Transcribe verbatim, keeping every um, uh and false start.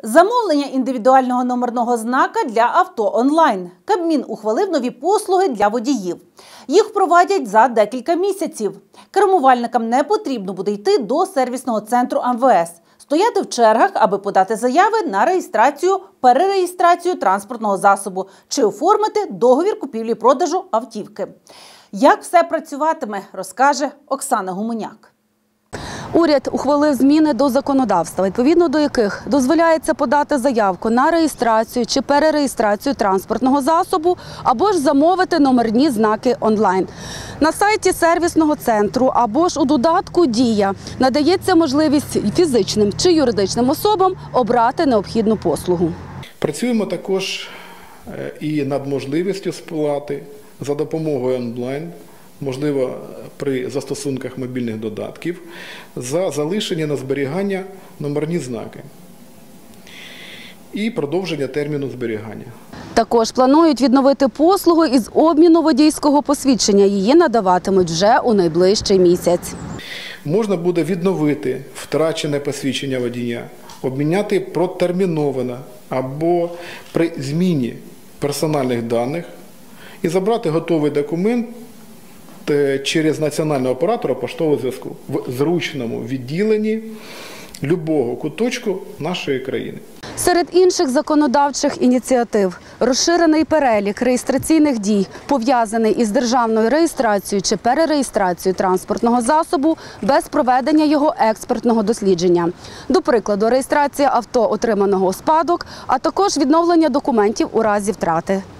Замовлення індивідуального номерного знака для авто онлайн. Кабмін ухвалив нові послуги для водіїв. Їх впровадять за декілька місяців. Кермувальникам не потрібно буде йти до сервісного центру ем ве ес, стояти в чергах, аби подати заяви на реєстрацію, перереєстрацію транспортного засобу чи оформити договір купівлі-продажу автівки. Як все працюватиме, розкаже Оксана Гуменяк. Уряд ухвалив зміни до законодавства, відповідно до яких дозволяється подати заявку на реєстрацію чи перереєстрацію транспортного засобу або ж замовити номерні знаки онлайн. На сайті сервісного центру або ж у додатку «Дія» надається можливість фізичним чи юридичним особам обрати необхідну послугу. Працюємо також і над можливістю сплати за допомогою онлайн, можливо, при застосунках мобільних додатків, за залишення на зберігання номерні знаки і продовження терміну зберігання. Також планують відновити послугу із обміну водійського посвідчення. Її надаватимуть вже у найближчий місяць. Можна буде відновити втрачене посвідчення водія, обміняти протерміноване або при зміні персональних даних і забрати готовий документ через національного оператора поштового зв'язку в зручному відділенні будь-якого куточку нашої країни. Серед інших законодавчих ініціатив – розширений перелік реєстраційних дій, пов'язаний із державною реєстрацією чи перереєстрацією транспортного засобу без проведення його експертного дослідження. До прикладу, реєстрація авто, отриманого у спадок, а також відновлення документів у разі втрати.